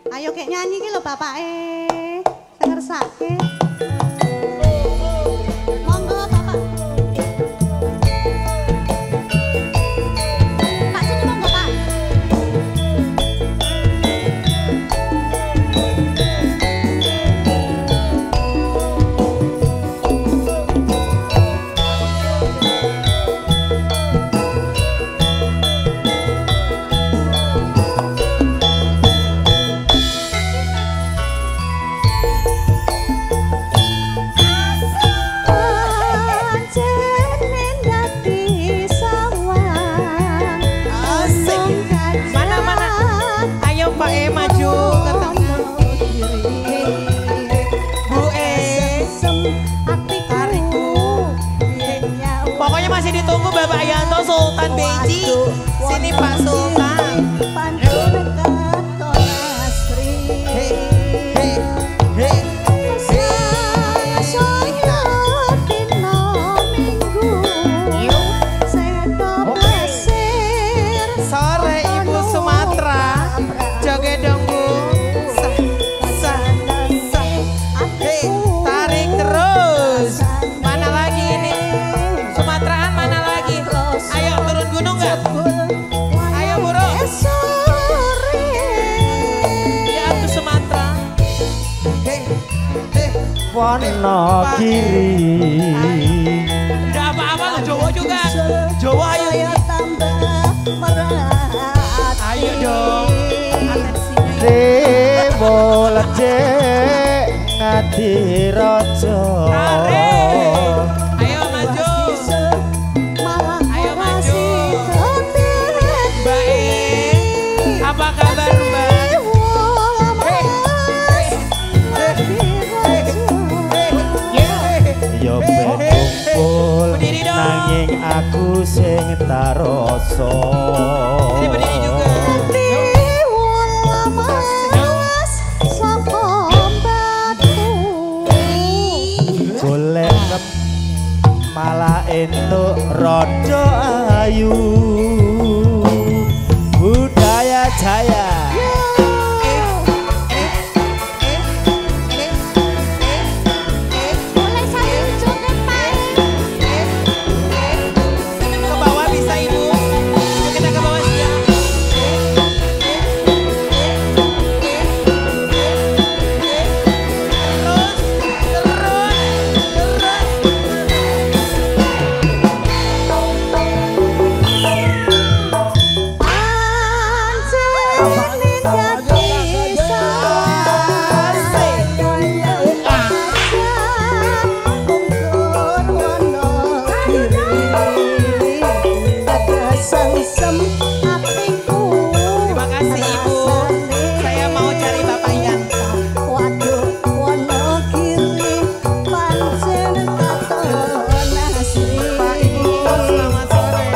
Ayo kayak nyanyi ki lho Bapak ngersake. Monggo Bapak. Pak sini monggo Pak. Ditunggu Bapak Yanto Sultan Beji. Sini Pak Sultan. Sore Ibu Sumatera. Joget dong Bu. Tarik terus. Mana lagi ini? Sumateraan mana lagi? Ayo turun gunung nggak? Ayo Bro. Ya tuh Sumatera. Wonogiri. Udah apa-apa loh Jawa juga. Jawa ayo. Ayo dong. Dewa lecek ngadiraja. Ayo maju. Ayo maju. Baik. Apa kabar Mbak? Yo kumpul nanging aku sing taroso. Berdiri juga. Golek malah entuk rodo ayu budaya jaya. Ke bawah bisa Ibu. Kita ke bawah siap. Terima kasih Ibu. Saya mau cari Bapak Yanto. Pak Ibu, selamat sore.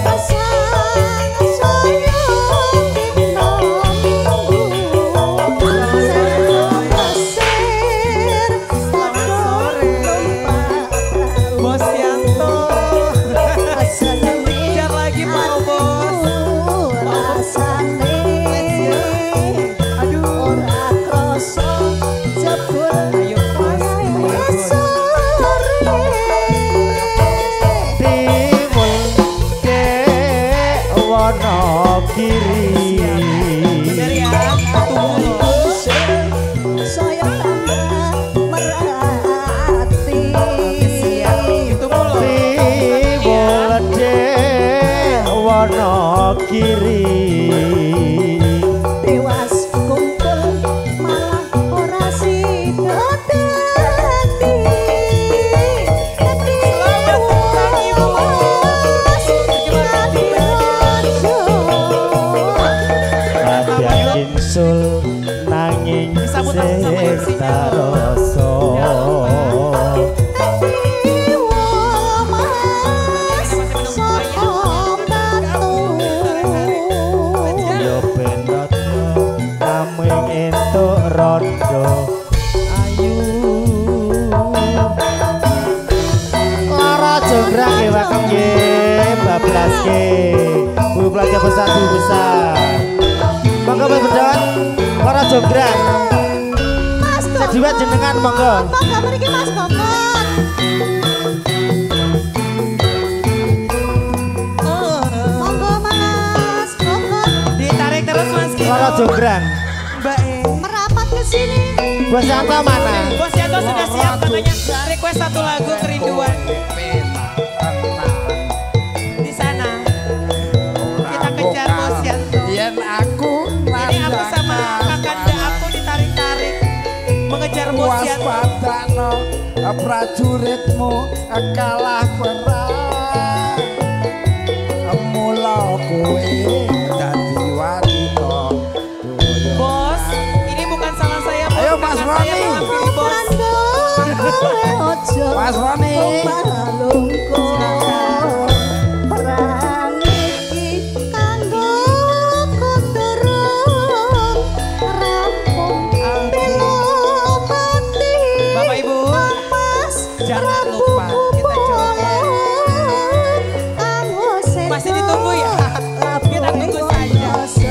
Bos Yanto. Kejar lagi mau Bos. Ayo Bos. Timun ke Wonogiri. Bener ya, tunggu loh. Itu mulu. Timun ke Wonogiri. Insul nanging sing taroso. Yo benot naming entuk rondo ayu. Lara jonggrang nggih Wakeng nggih bablaske. Bu keluarga besar Bu besar. Monggo berdawat para jonggrang. jiwat jenengan monggo. Monggo mriki Mas Kokot. Monggo Mas Kokot. Ditarik terus Mas Kino. Loro jonggrang. Mbak E. Merapat ke sini. Bos Yanto mana? Bos Yanto sudah siap katanya request satu lagu kerinduan. Di sana. Kita kejar Bos Yanto. Ini aku sama kakanda aku ditarik-tarik mengejar Bos Yanto. Waspadano prajuritmu kalah perang. Mula kowe dadi wanita. Bos, ini bukan salah saya. Bos. Ayo, Mas Kakak saya Roni. mengambil, Bos. Mas Roni. Bapak Ibu, jangan lupa kita joget. Masih ditunggu ya? Kita tunggu saja.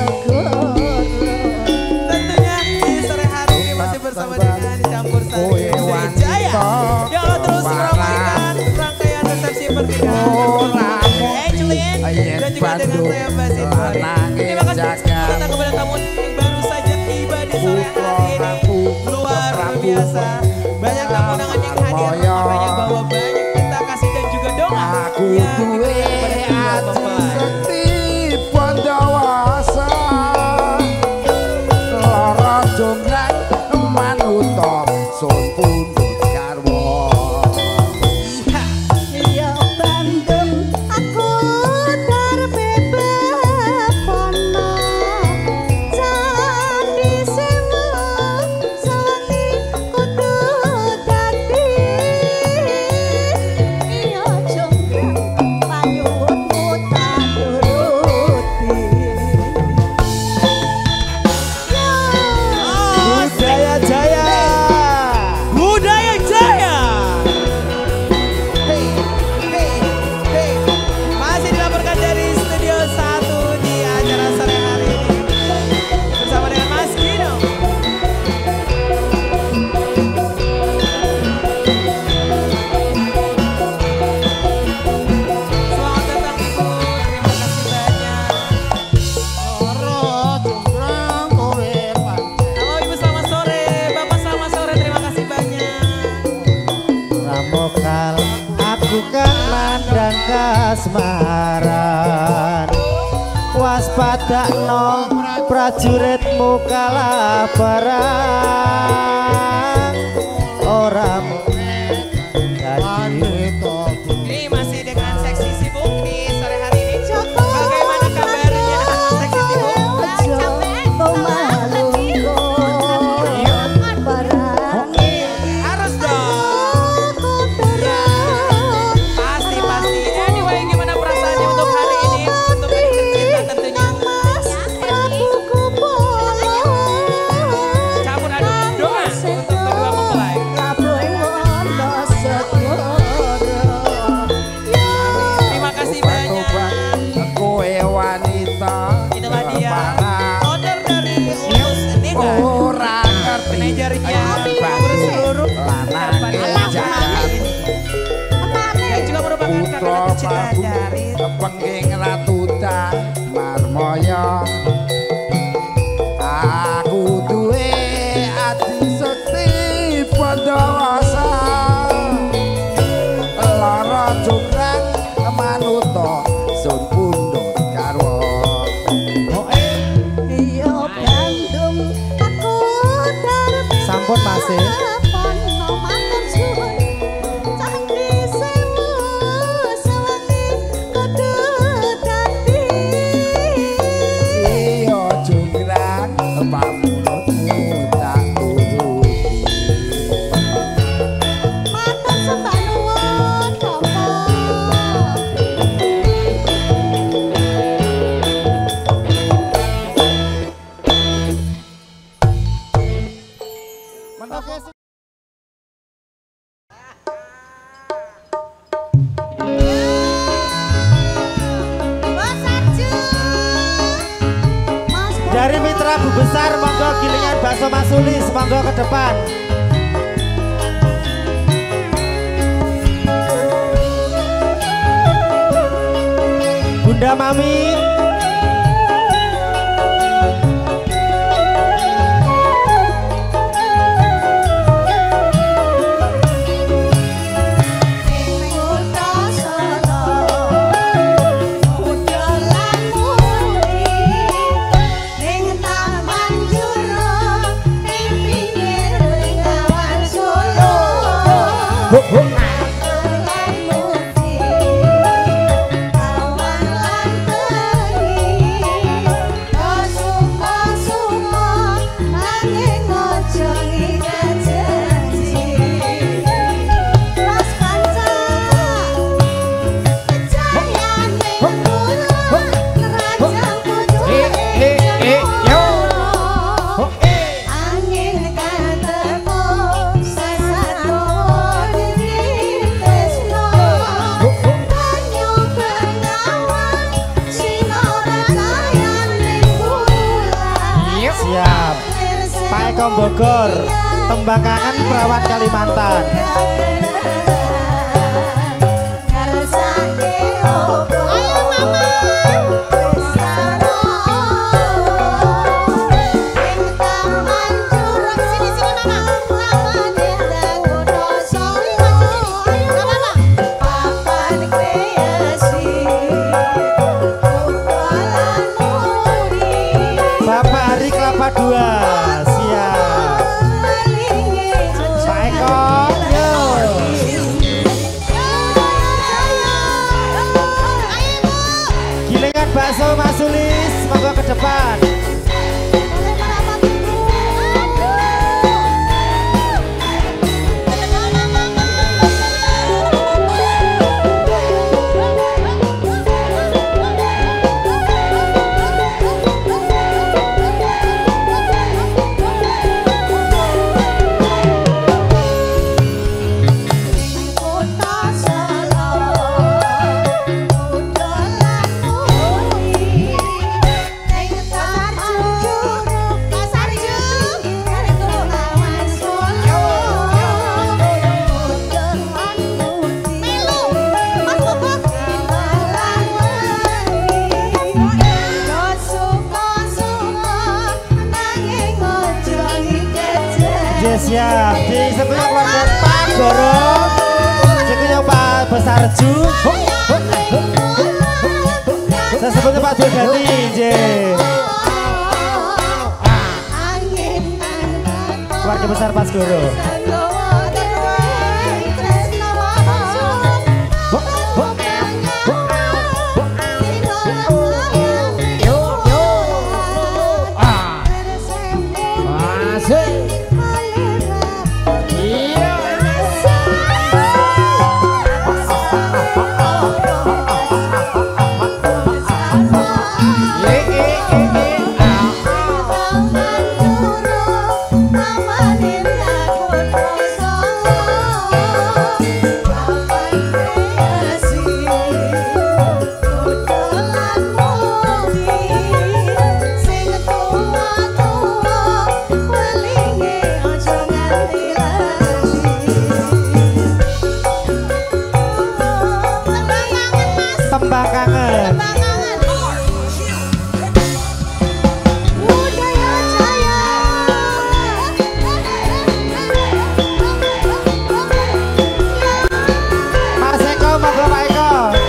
Tentunya di sore hari ini masih bersama dengan Campur Sari dari Jaya. Ya Allah terus meramaikan rangkaian resepsi pernikahan Angelin dan juga dengan saya Mbak Sintori. Terima kasih atas kepada tamu yang baru saja tiba di sore hari ini. Luar biasa. Banyak tamu undangan yang hadir, makanya bawa banyak kita kasih dan juga doa. Aku yang duwe diberikan kepada ati kedua mempelai. sekti pandawasa. Lara jonggrang manuto sun pundut garwa. Ya Bandung aku terbebepono Candi Sewu sewengi kudu dadi iya jonggrang panyuwunmu tak nuruti Budaya Jaya. Budaya Jaya. Masih dilaporkan dari Studio 1 di acara sore hari ini bersama dengan Mas Kino. Selamat datang Ibu, terima kasih banyak. Halo Ibu selamat sore, Bapak selamat sore, terima kasih banyak. Ramokal aku kan mandang kasmaran. Waspadakno prajuritmu kalah perang. Ora jadi Ini masih dengan seksi sibuk di sore hari ini. Bagaimana kabarnya seksi sibuk? Harus dong. Pasti pasti. Anyway, gimana perasaannya untuk hari ini? Untuk hari tercinta tentunya. Campur aduk doa untuk kedua mempelai. Terima kasih banyak. Kowe wanita. Itulah dia. Order dari Uus Nida. Ora ngerti. Manajernya seluruh Lanang jagat. yang juga merupakan kakak tercinta dari Penging Ratu Marmoyo. Aku duwe ati sekti pandawasa. Lara jonggrang manuto sun pundut garwa. sampun masih. Iya jonggrang pamulutmu tak turuti. Dari Mitra Bu Besar, monggo gilingan bakso Mas Sulis, monggo ke depan. Bunda Mami. Bogor, tembang kangen perawat Kalimantan. Bapak Hari Kelapa 2. Bakso Mas Sulis, semoga ke depan. Siap, di sepunya keluarga Pak Goro, sepunya Pak Besarju, sepunya Pak Dulgati, keluarga besar Pak Goro. Tembang kangen. Mas Eko, monggo Pak Eko.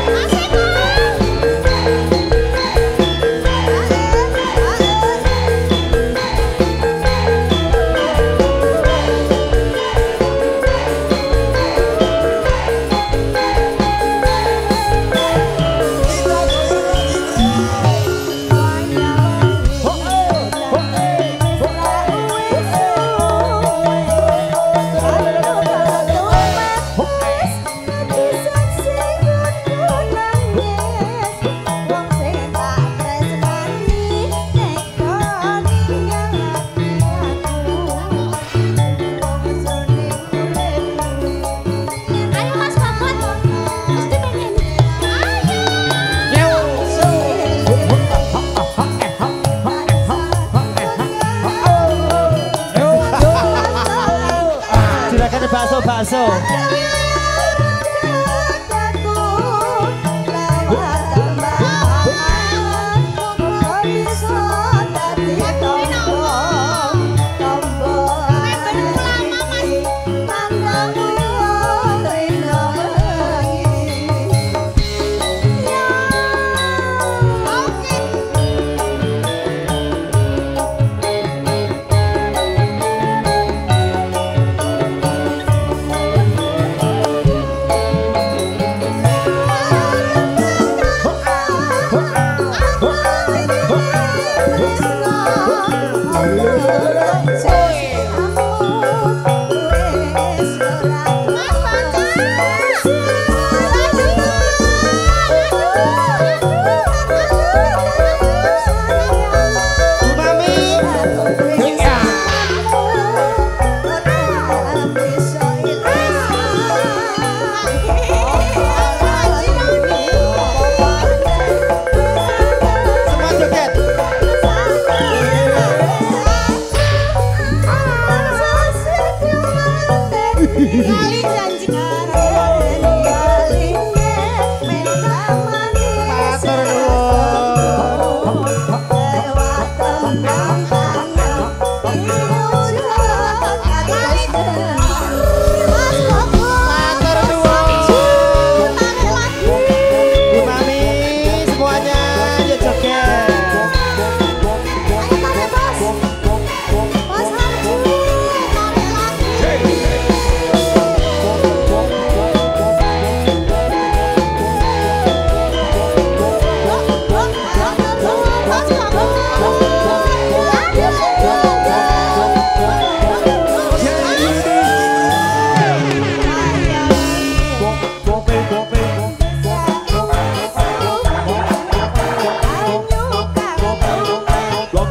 Bakso.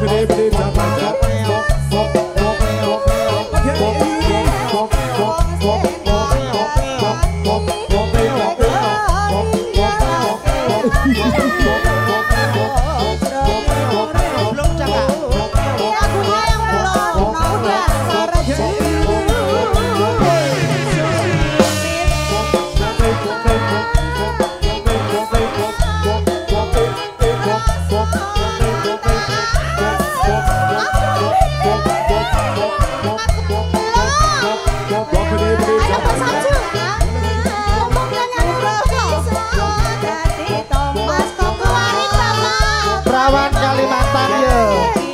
Perawan Kalimantan yo.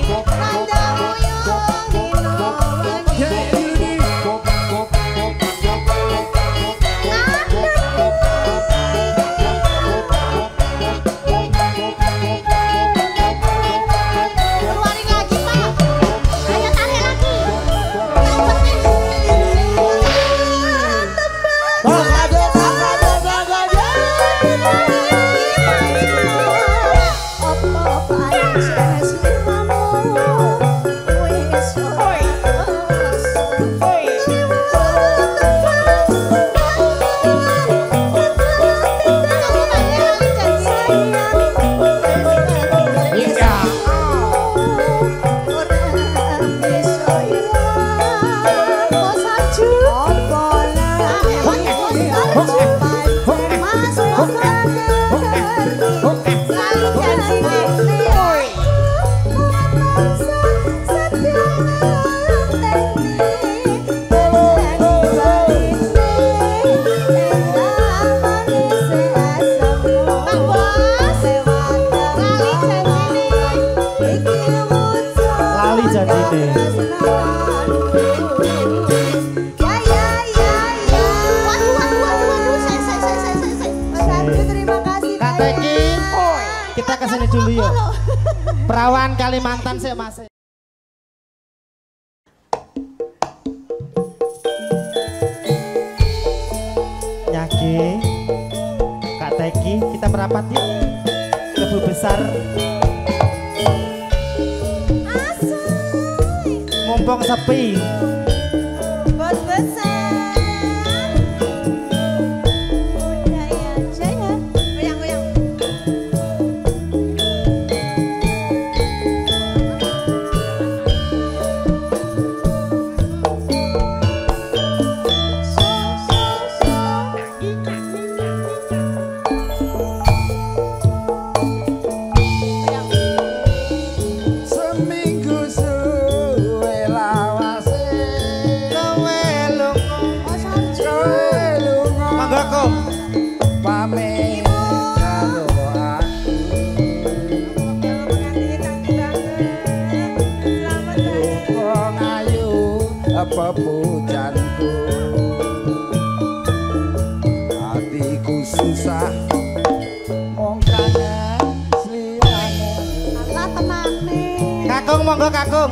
Kita kesini dulu yuk. Perawan Kalimantan sih mas. Nyage, Kak Teki, kita merapat yuk ke Bu Besar. Mumpung sepi. Bos besar. Pepujanku hatiku susah mong kangen sliyane. Allah temane. Kakung monggo kakung.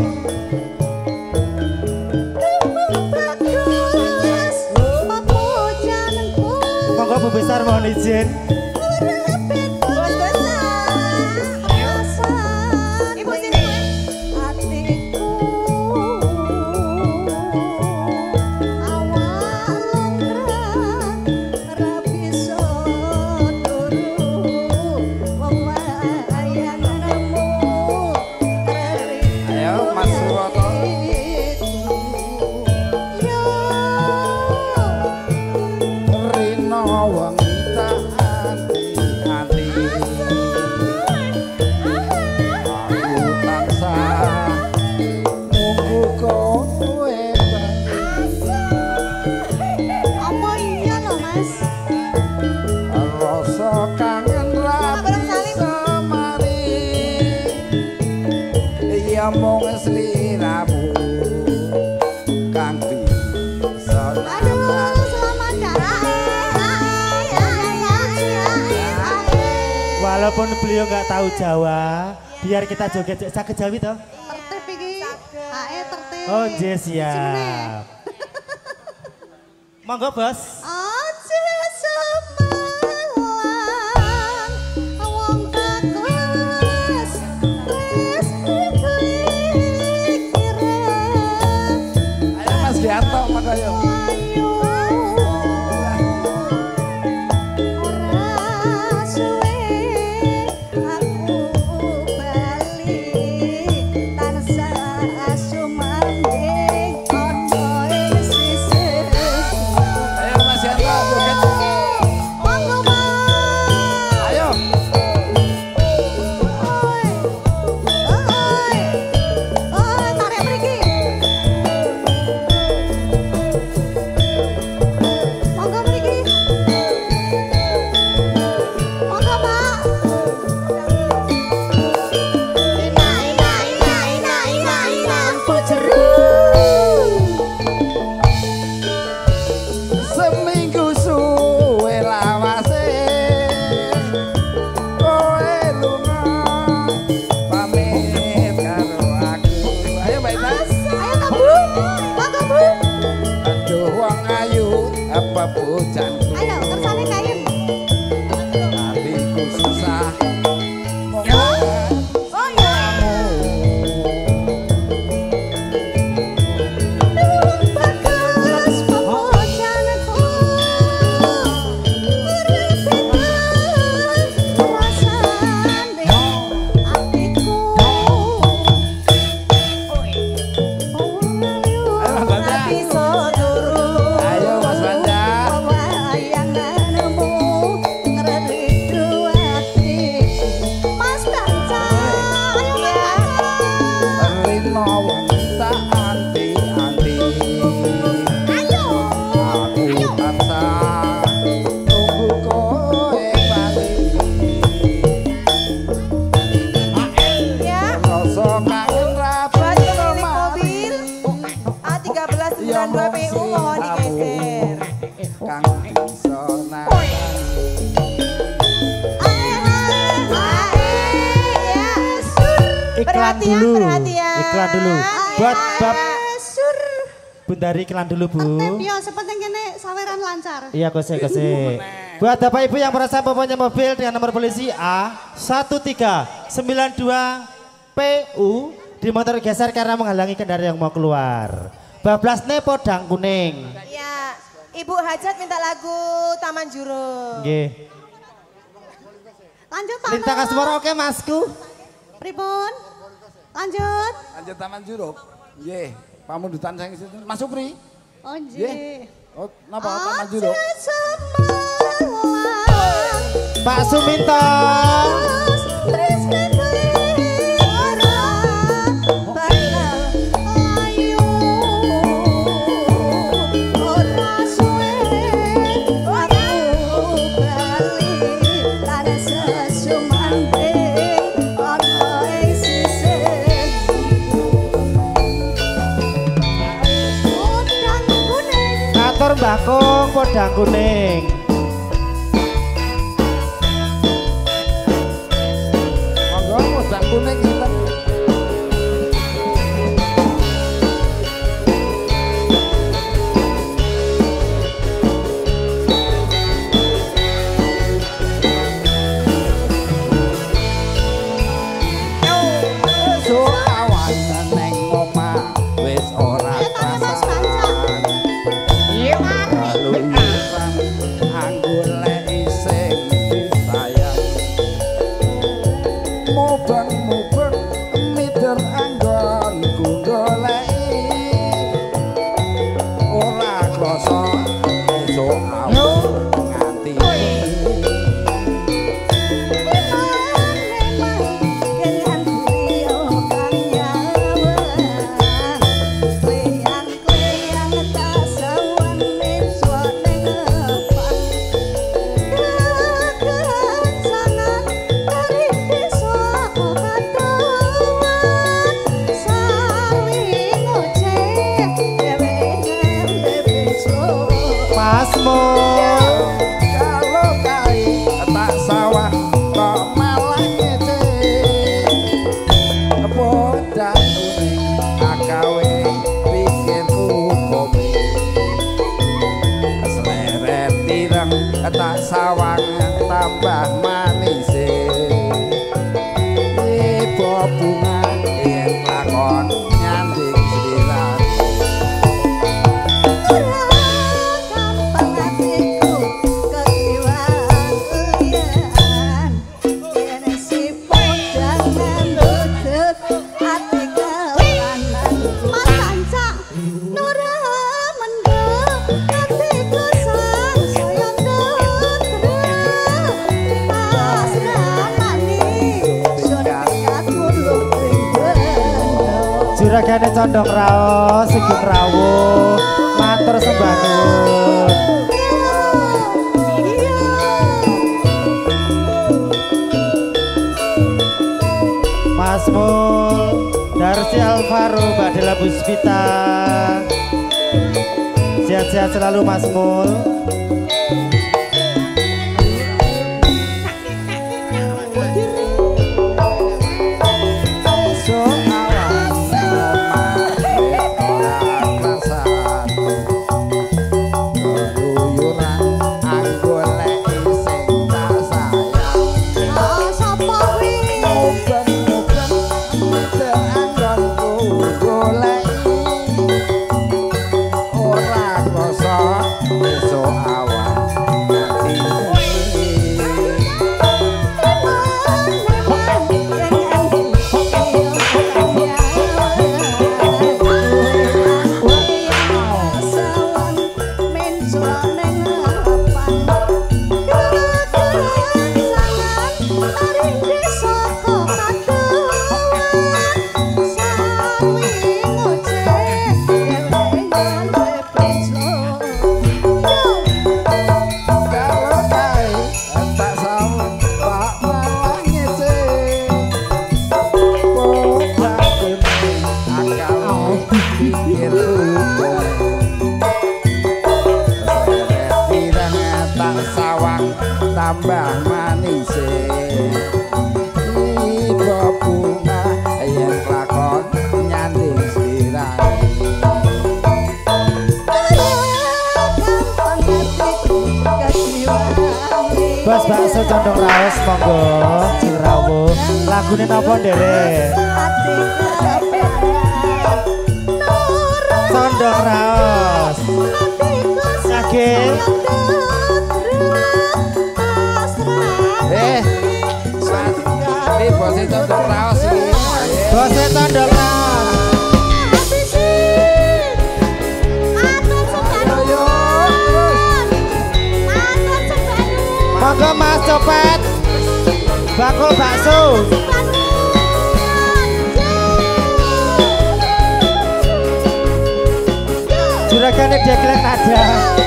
Bagus pepujanku. Monggo Bu Besar mohon izin. Bos besar. Ibu sini. Hatiku mong sliramu kang bisa. Aduh, selamat Walaupun beliau nggak tahu Jawa, biar kita joget sakit Jawi toh. tertib iki. Ae tertib. Oh, yes, siap. Monggo, Bos. Aja semalam wong bagus wis pujanku Ayo, kersane kayen. hatiku susah Oh ya. Bagus pepocanku. Uripiku rasane atiku. Tapi soduru. ayo Mas Banja Wayanganmu ngeridu hatiku. Mas Banja, ayo Mas Rino wanita anti-anti Ayo. aku tansah tunggu kowe bali Ya, rasa kangen rapat buat pemilik mobil A13 92 PU mohon digeser. kang bisa Iklan Perhatian, dulu. perhatian. Iklan dulu. Buat bab Sur. Bundari iklan dulu, Bu. Yo, sepenting kene saweran lancar. Iya, kose. Buat Bapak Ibu yang merasa mempunyai mobil dengan nomor polisi A1392 PU di motor geser karena menghalangi kendaraan yang mau keluar. Bablas nepo dang kuning. Ya, Ibu Hajat minta lagu Taman Jurung. Nggih. Lanjut Lintang Taman. Asmara oke, Masku. Pripun? Lanjut. lanjut Taman Juruk nggih pamundutan sing situ Mas Supri Oh nggih nggih. oh napa Taman Juruk Aja semangat. Pak Suminto. Tresnane ora bakal ayu. Ora suwe aku bali lan sesumanding ana ing sisih. Podang kuning. Ngatur Mbah Kung podang kuning. monggo podang kuning kita so awan neng omah wis ora Ayo, Mas Banja. Kaluyuran anggur leki sing disayang mubeng-mubeng mider anggonku goleki ora krasa esuk awan nganti Masmur. kalau kai tak sawah kok malah ngece podang kuning akawe pikirku kopi seleret tireng tak sawang tambah manis ibu bunga yang lakon nyanding sediran Juragane condong raos, sugeng rawuh, matur sembah nuwun. Masmul Darsi Alvaro Badela Puspita. Sehat-sehat selalu Masmul. so awan omah ora krasan kaluyuran tambah manise iba bunga yen lakon nyanding sirahe Bos bakso condong raos monggo sing rawuh lagune napa nderek condong raos saking Ini bosnya condong raos ini bosnya condong raos monggo mas copet bakul bakso juragane deklek nada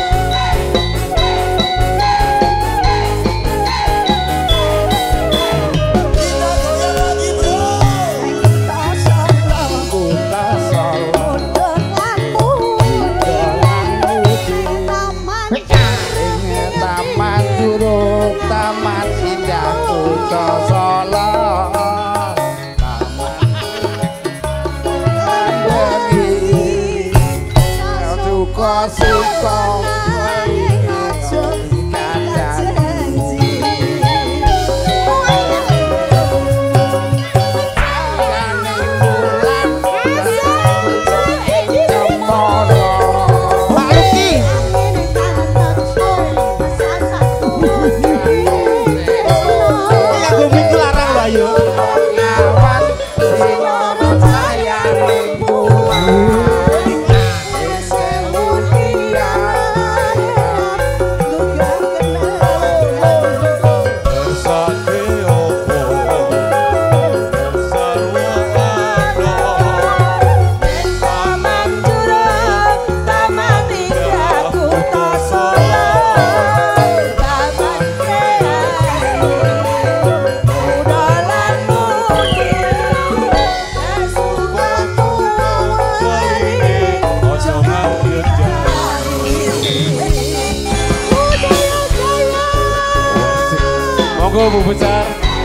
Monggo Bu Besar.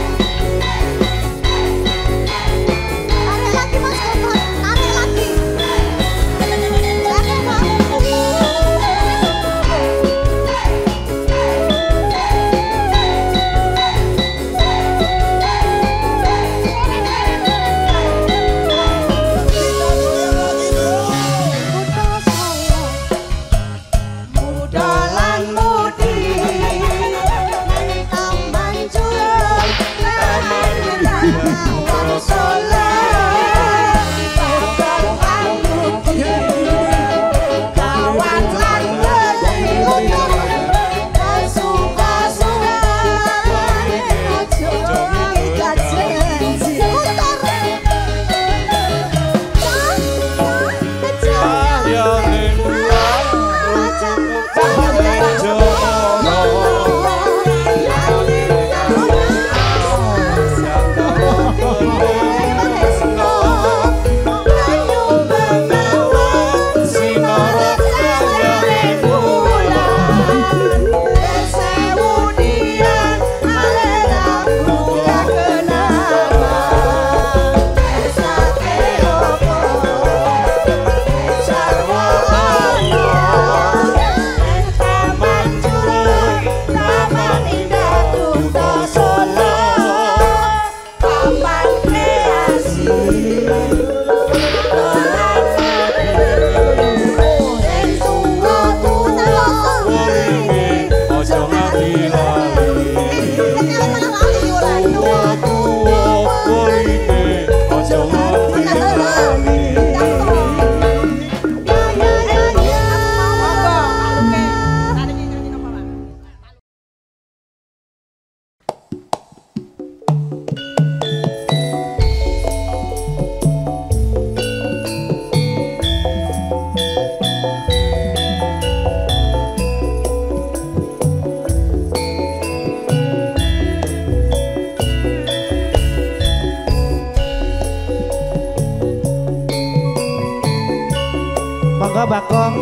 Tarik lagi Mas Gopal, tarik lagi. Monggo Bakong.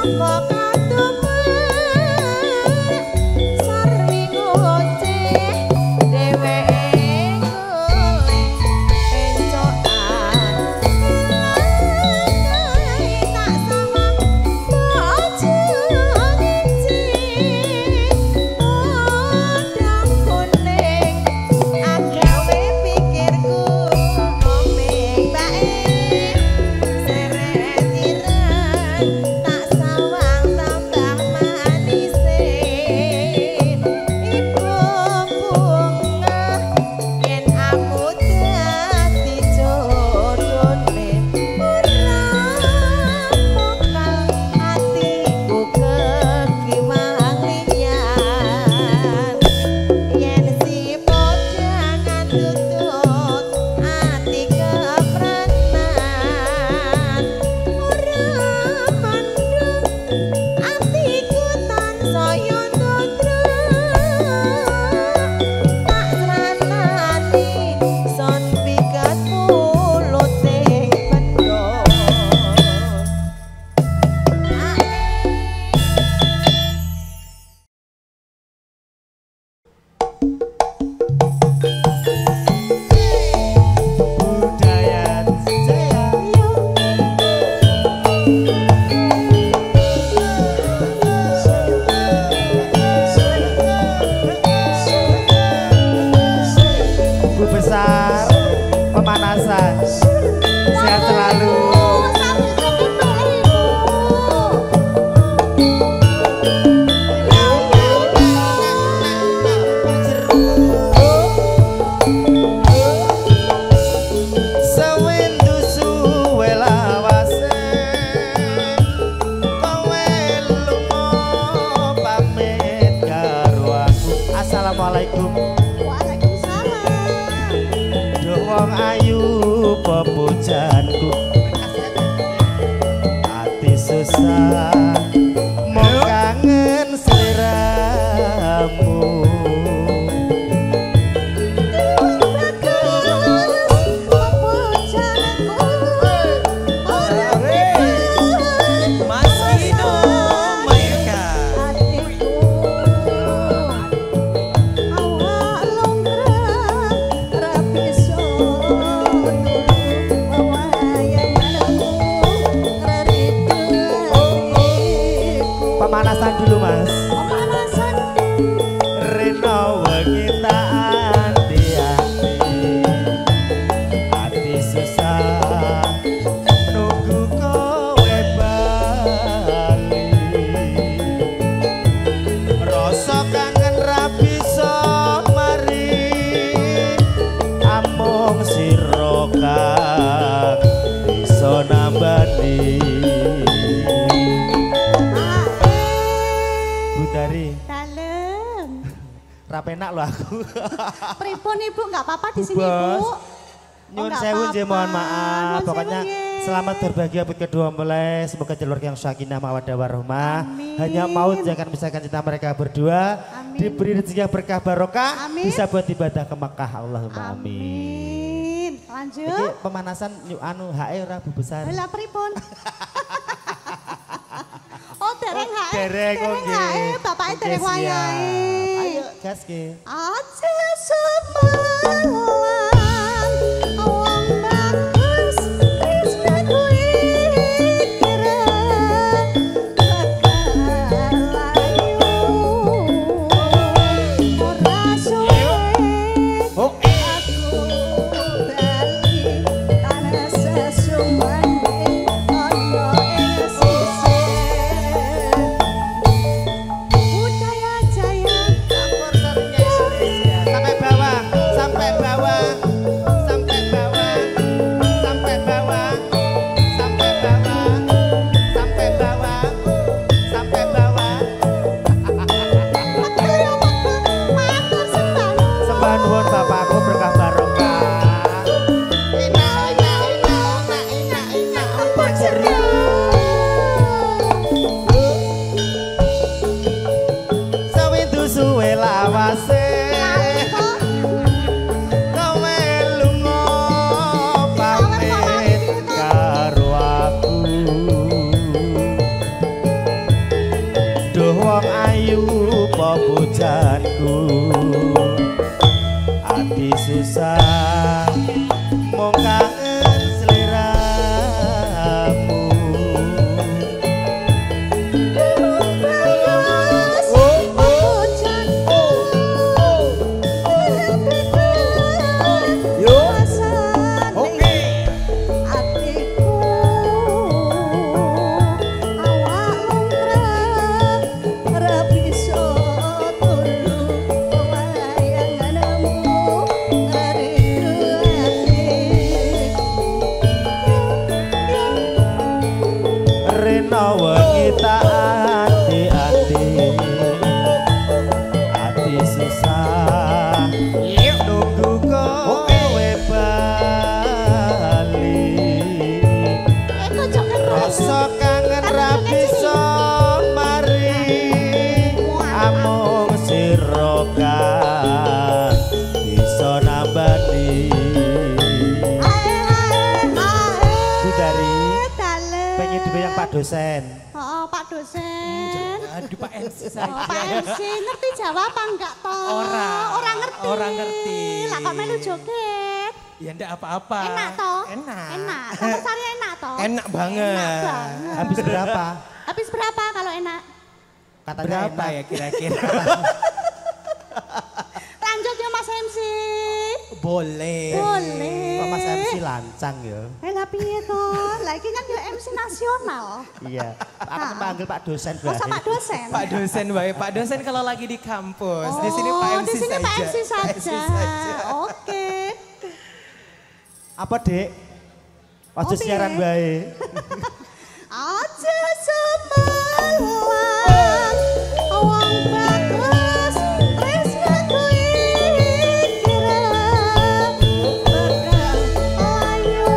Assalamualaikum. Waalaikumsalam. Duh wong ayu pepujanku. Ati susah mau kangen seliramu. Pemanasan dulu mas. Pemanasan. Reno kita hati-hati, hati susah nunggu kowe bali. Rasa kangen ra bisa mari, amung sira kang bisa nambani. Dari Dalem. rapenak lo aku. Pripun Ibu, nggak apa-apa di sini Bos. Ibu. Nyun nggak sewu nggih, mohon apa-apa. maaf. Nyun Pokoknya sewu, nggih. selamat berbahagia buat kedua mempelai. Semoga keluarga yang sakinah mawaddah warahmah. Amin. Hanya maut jangan pisahkan cinta mereka berdua. Amin. Diberi rezeki yang berkah barokah. Amin. Bisa buat ibadah ke Makkah. Allahumma amin. Amin. Lanjut. Iki pemanasan anu hae ora bu besar. Lah pripun? Oh, dereng hae. Dereng kok nggih. Bapake Oke, dereng siap. wayahe. Ayo gas ke. Aja semalam wong bagus tresna kuwi kira bakal layu ora suwe Oh. aku bali tanah sesumane ana ing sisih budaya jaya Sampai bawah, sampai bawah. wong ayu po bojanku ati susah mung kangen sliramu wengi tak ati-ati ati susah nunggu kowe bali rasa kangen ra bisa mari amung sira kang bisa nambani Budari pengen dibayang Pak dosen. Oh, Pak dosen. Aduh Pak MC saja. Oh, Pak MC ngerti Jawa apa enggak toh? Orang ngerti. Orang ngerti. Lah kok melu joget? Ya enggak apa-apa. Enak toh? Enak. Enak. Kamar Sari enak toh? Enak banget. Enak banget. Habis berapa? Habis berapa kalau enak? Katanya Berapa enak. ya kira-kira? Lanjut ya Mas MC. Boleh. Boleh. Kok Mas MC lancang ya? Lah piye toh? Lah iki kan ya MC nasional. Iya. Aku panggil Pak dosen Oh, sama Pak dosen. Pak dosen baik. Pak dosen kalau lagi di kampus. Di sini Pak MC di sini saja. Pak MC saja. Oke. Apa, Dek? Ojo piye? siaran bae. Aja semalam wong bagus wis aku kira bakal ayu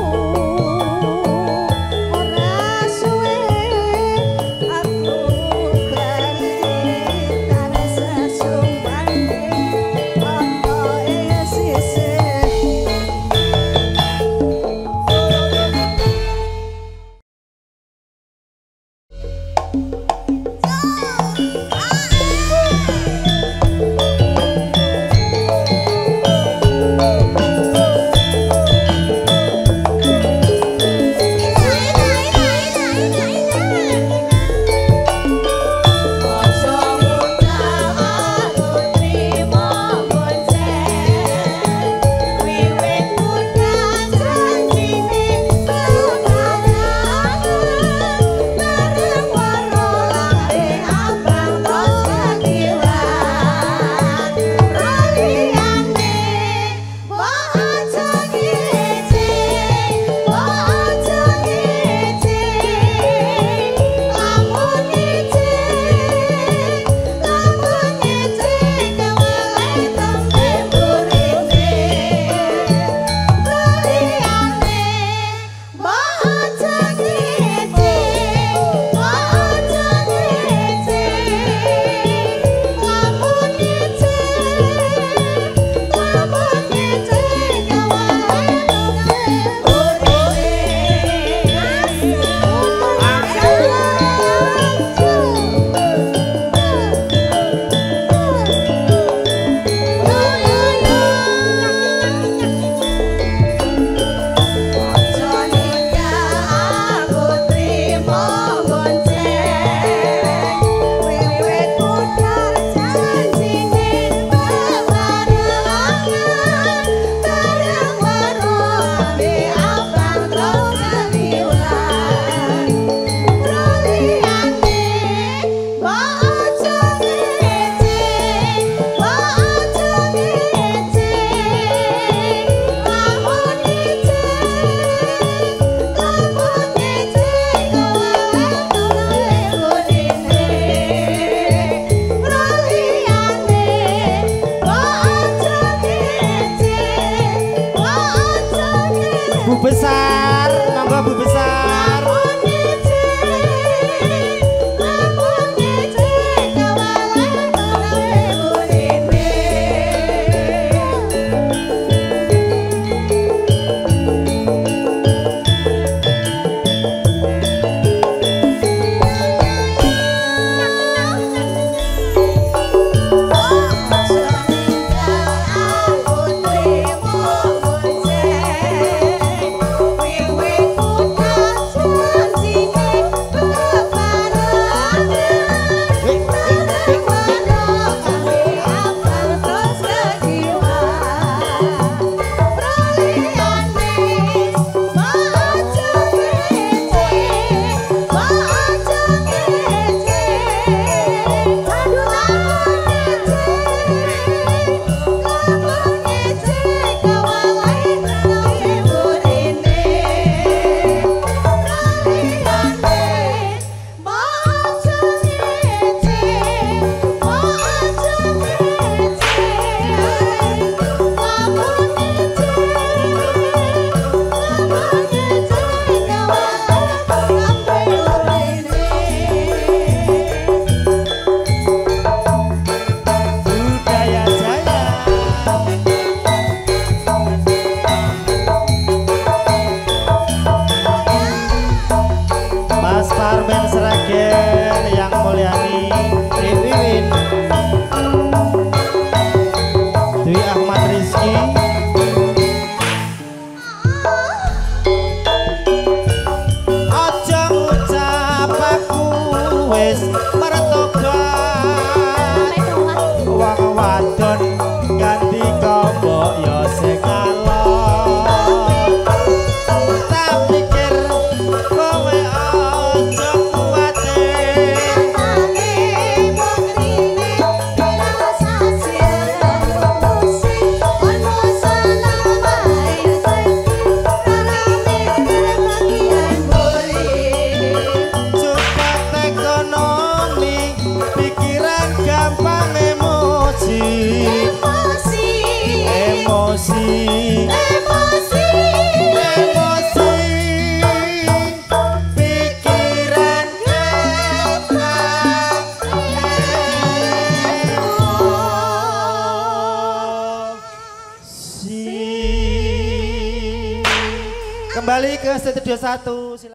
ora suwe aku bali tanpa sumpane apa sisih Kolyani, Wiwin, Dwi Ahmad Rizky, aja ngucap aku wis mertobat, wong wadon ganti kombok ya sing alon, tak pikir kowe aja kuwatir. Cukup ekonomi, pikiran gampang emosi, pikiran gampang emosi. Kembali ke studio 1.